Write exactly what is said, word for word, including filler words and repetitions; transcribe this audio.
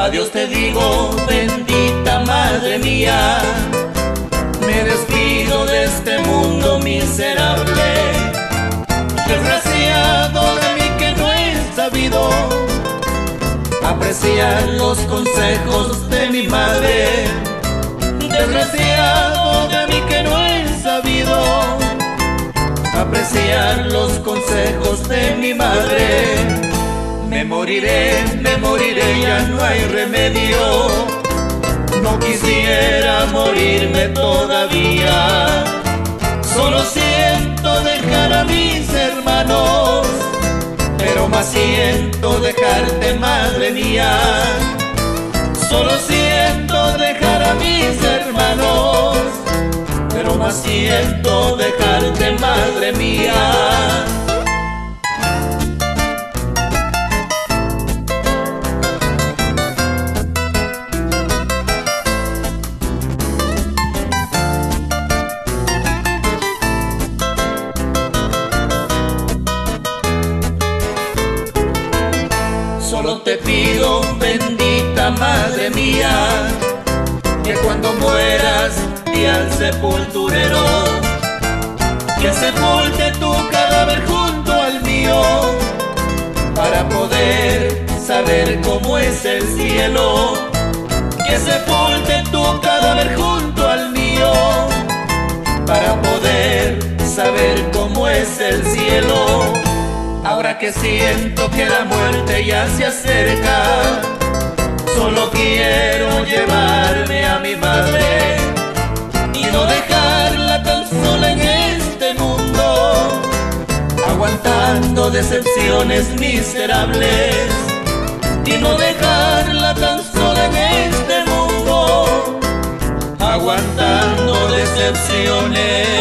Adiós te digo, bendita madre mía, me despido de este mundo miserable. Desgraciado de mí que no he sabido apreciar los consejos de mi madre. Desgraciado de mí que no he sabido apreciar los consejos de mi madre. Me moriré, me moriré, ya no hay remedio. No quisiera morirme todavía. Solo siento dejar a mis hermanos, pero más siento dejarte, madre mía. Solo siento dejar a mis hermanos, pero más siento dejarte, madre mía. Solo te pido, bendita madre mía, que cuando mueras y al sepulturero, que sepulte tu cadáver junto al mío, para poder saber cómo es el cielo. Que sepulte tu cadáver junto al mío, para poder saber cómo es el cielo. Ahora que siento que la muerte ya se acerca, solo quiero llevarme a mi madre y no dejarla tan sola en este mundo, aguantando decepciones miserables. Y no dejarla tan sola en este mundo, aguantando decepciones.